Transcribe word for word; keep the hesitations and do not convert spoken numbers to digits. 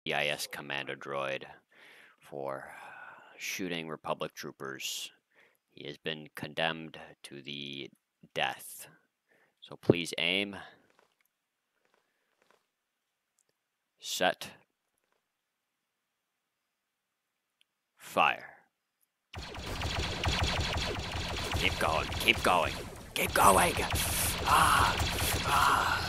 B I S commando droid for shooting Republic troopers. He has been condemned to the death. So please aim. Set. Fire. Keep going, keep going, keep going. Ah, ah.